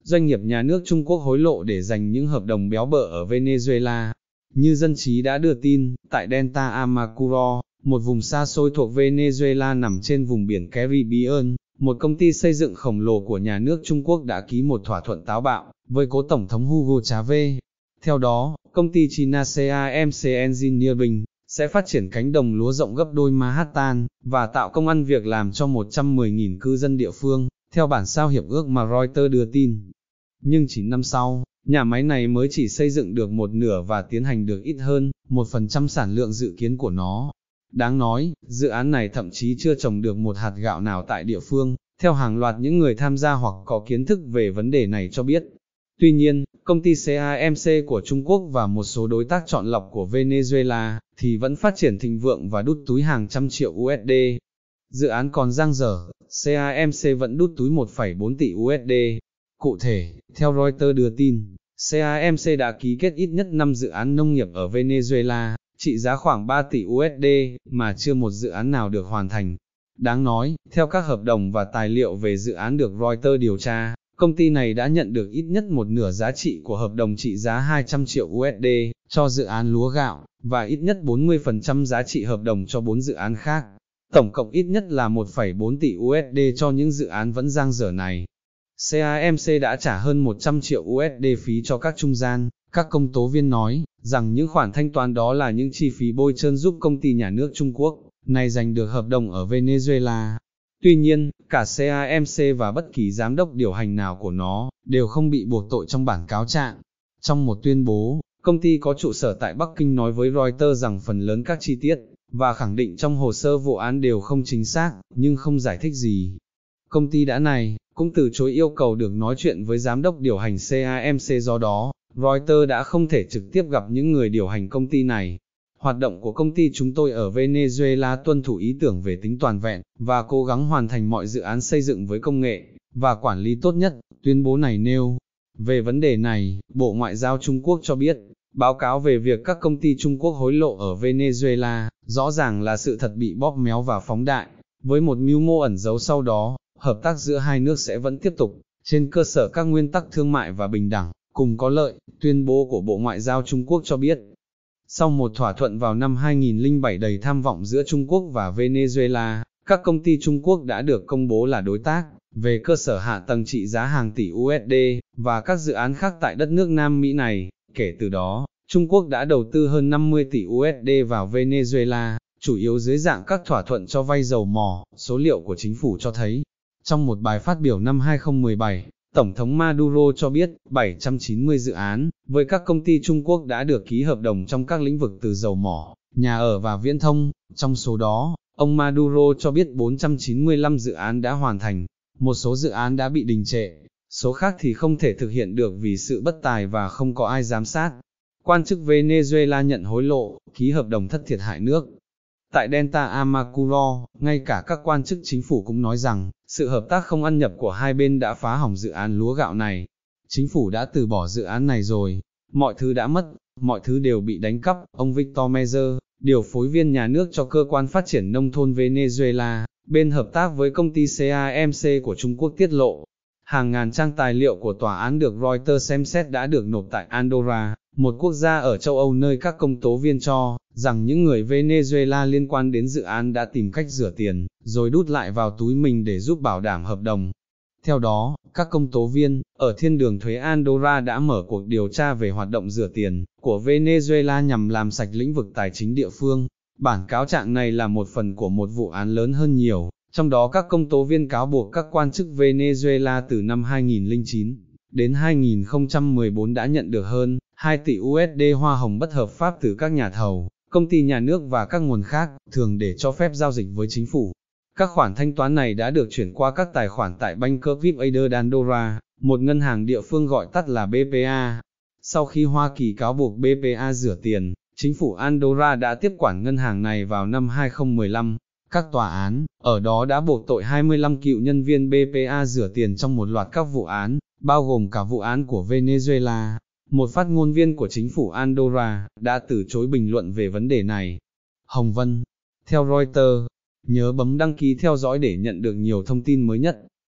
doanh nghiệp nhà nước Trung Quốc hối lộ để giành những hợp đồng béo bở ở Venezuela. Như Dân trí đã đưa tin, tại Delta Amacuro, một vùng xa xôi thuộc Venezuela nằm trên vùng biển Caribbean, một công ty xây dựng khổng lồ của nhà nước Trung Quốc đã ký một thỏa thuận táo bạo với cố Tổng thống Hugo Chavez. Theo đó, công ty China CAMC Engineering sẽ phát triển cánh đồng lúa rộng gấp đôi Manhattan và tạo công ăn việc làm cho 110.000 cư dân địa phương, theo bản sao hiệp ước mà Reuters đưa tin. Nhưng 9 năm sau, nhà máy này mới chỉ xây dựng được một nửa và tiến hành được ít hơn 1% sản lượng dự kiến của nó. Đáng nói, dự án này thậm chí chưa trồng được một hạt gạo nào tại địa phương, theo hàng loạt những người tham gia hoặc có kiến thức về vấn đề này cho biết. Tuy nhiên, công ty CAMC của Trung Quốc và một số đối tác chọn lọc của Venezuela thì vẫn phát triển thịnh vượng và đút túi hàng trăm triệu USD. Dự án còn dang dở, CAMC vẫn đút túi 1,4 tỷ USD. Cụ thể, theo Reuters đưa tin, CAMC đã ký kết ít nhất 5 dự án nông nghiệp ở Venezuela, trị giá khoảng 3 tỷ USD, mà chưa một dự án nào được hoàn thành. Đáng nói, theo các hợp đồng và tài liệu về dự án được Reuters điều tra, công ty này đã nhận được ít nhất một nửa giá trị của hợp đồng trị giá 200 triệu USD cho dự án lúa gạo, và ít nhất 40% giá trị hợp đồng cho 4 dự án khác. Tổng cộng ít nhất là 1,4 tỷ USD cho những dự án vẫn dang dở này. CAMC đã trả hơn 100 triệu USD phí cho các trung gian. Các công tố viên nói rằng những khoản thanh toán đó là những chi phí bôi trơn giúp công ty nhà nước Trung Quốc này giành được hợp đồng ở Venezuela. Tuy nhiên, cả CAMC và bất kỳ giám đốc điều hành nào của nó đều không bị buộc tội trong bản cáo trạng. Trong một tuyên bố, công ty có trụ sở tại Bắc Kinh nói với Reuters rằng phần lớn các chi tiết và khẳng định trong hồ sơ vụ án đều không chính xác, nhưng không giải thích gì. Công ty đã này cũng từ chối yêu cầu được nói chuyện với giám đốc điều hành CAMC, do đó Reuters đã không thể trực tiếp gặp những người điều hành công ty này. Hoạt động của công ty chúng tôi ở Venezuela tuân thủ ý tưởng về tính toàn vẹn và cố gắng hoàn thành mọi dự án xây dựng với công nghệ và quản lý tốt nhất, tuyên bố này nêu. Về vấn đề này, Bộ Ngoại giao Trung Quốc cho biết, báo cáo về việc các công ty Trung Quốc hối lộ ở Venezuela rõ ràng là sự thật bị bóp méo và phóng đại, với một mưu mô ẩn giấu sau đó. Hợp tác giữa hai nước sẽ vẫn tiếp tục, trên cơ sở các nguyên tắc thương mại và bình đẳng, cùng có lợi, tuyên bố của Bộ Ngoại giao Trung Quốc cho biết. Sau một thỏa thuận vào năm 2007 đầy tham vọng giữa Trung Quốc và Venezuela, các công ty Trung Quốc đã được công bố là đối tác, về cơ sở hạ tầng trị giá hàng tỷ USD, và các dự án khác tại đất nước Nam Mỹ này. Kể từ đó, Trung Quốc đã đầu tư hơn 50 tỷ USD vào Venezuela, chủ yếu dưới dạng các thỏa thuận cho vay dầu mỏ. Số liệu của chính phủ cho thấy, trong một bài phát biểu năm 2017, Tổng thống Maduro cho biết 790 dự án với các công ty Trung Quốc đã được ký hợp đồng trong các lĩnh vực từ dầu mỏ, nhà ở và viễn thông. Trong số đó, ông Maduro cho biết 495 dự án đã hoàn thành, một số dự án đã bị đình trệ, số khác thì không thể thực hiện được vì sự bất tài và không có ai giám sát. Quan chức Venezuela nhận hối lộ, ký hợp đồng thất thiệt hại nước. Tại Delta Amacuro, ngay cả các quan chức chính phủ cũng nói rằng, sự hợp tác không ăn nhập của hai bên đã phá hỏng dự án lúa gạo này. Chính phủ đã từ bỏ dự án này rồi, mọi thứ đã mất, mọi thứ đều bị đánh cắp. Ông Victor Mezer, điều phối viên nhà nước cho cơ quan phát triển nông thôn Venezuela, bên hợp tác với công ty CAMC của Trung Quốc tiết lộ. Hàng ngàn trang tài liệu của tòa án được Reuters xem xét đã được nộp tại Andorra, một quốc gia ở châu Âu nơi các công tố viên cho rằng những người Venezuela liên quan đến dự án đã tìm cách rửa tiền, rồi đút lại vào túi mình để giúp bảo đảm hợp đồng. Theo đó, các công tố viên ở Thiên đường thuế Andorra đã mở cuộc điều tra về hoạt động rửa tiền của Venezuela nhằm làm sạch lĩnh vực tài chính địa phương. Bản cáo trạng này là một phần của một vụ án lớn hơn nhiều, trong đó các công tố viên cáo buộc các quan chức Venezuela từ năm 2009 đến 2014 đã nhận được hơn 2 tỷ USD hoa hồng bất hợp pháp từ các nhà thầu, công ty nhà nước và các nguồn khác, thường để cho phép giao dịch với chính phủ. Các khoản thanh toán này đã được chuyển qua các tài khoản tại Banco Vip Andorra, một ngân hàng địa phương gọi tắt là BPA. Sau khi Hoa Kỳ cáo buộc BPA rửa tiền, chính phủ Andorra đã tiếp quản ngân hàng này vào năm 2015. Các tòa án ở đó đã buộc tội 25 cựu nhân viên BPA rửa tiền trong một loạt các vụ án, bao gồm cả vụ án của Venezuela. Một phát ngôn viên của chính phủ Andorra đã từ chối bình luận về vấn đề này. Hồng Vân, theo Reuters, nhớ bấm đăng ký theo dõi để nhận được nhiều thông tin mới nhất.